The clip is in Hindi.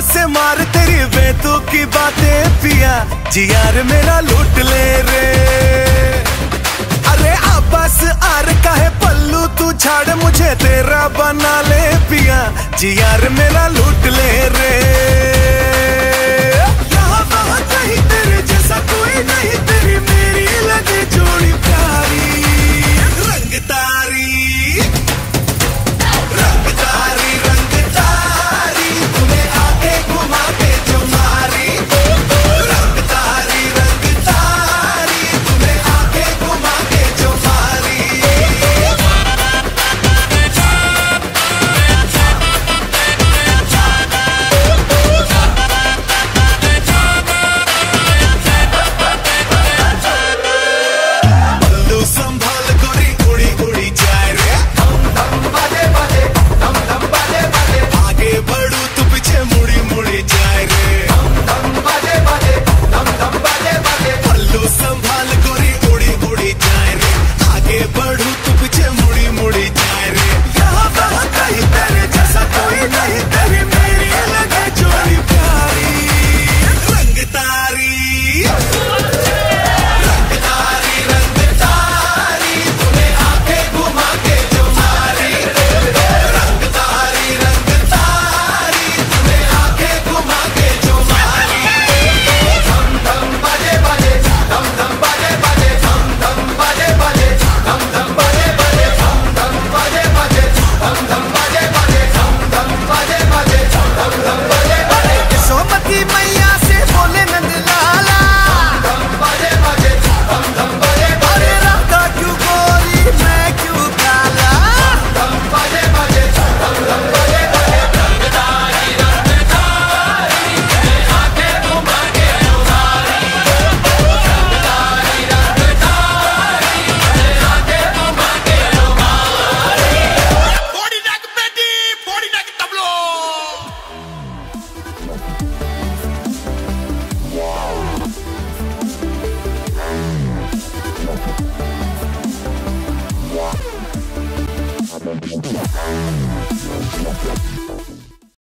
से मार तेरी बेतु की बातें पिया जी यार मेरा लूट ले रे। अरे आबास आर का है पल्लू तू झाड़ मुझे तेरा बना ले पिया जी यार मेरा लूट ले रे। यहाँ वहाँ कहीं तेरे जैसा कोई नहीं तेरी मेरी लगे जोड़ी प्यारी। रंग तारी रंग तारी रंग तारी तुम्हें आके घुमा के जो मारी। रंग तारी तुम्हें आके घुमा के जो मारी। पल्लू संभाल गोरी उड़ी उड़ी जाए रे। धम धम बाजे बाजे धम धम बाजे बाजे आगे बढ़ू तू पीछे मुड़ी मुड़ी जाए रे। धम धम बाजे बाजे धम धम बाजे बाजे पल्लू संभाल गोरी उड़ी उड़ी जाए रे। आगे बढ़ू तू पीछे मुड़ी मुड़ी जाए रे। यहाँ वहाँ कहीं तेरे जैसा कोई नहीं तेरी मेरी लगे जोड़ी प्यारी। रंग तारी रंग तारी तुम्हें आके घुमा के जो मारी। रंग तारी तुम्हें आके घुमा के जो मारी। धम धम बाजे बाजे धम धम बाजे बाजे धम धम बाजे बाजे धम धम बाजे बाजे धम धम बाजे बाजे धम धम बाजे बाजे धम धम बाजे बाजे धम धम बाजे बाजे। सोमती मैया से बोले नंद लाला धम बाजे बाजे धम धम बाजे बाजे। राधा क्यों गोरी मैं क्यों काला धम बाजे बाजे धम धम बाजे बाजे। रंग तारी तुम्हें आके घुमा के जो मारी। रंग तारी तुम्हें आके घुमा के जो मारी। Body like Betty, body like tableau. Wow.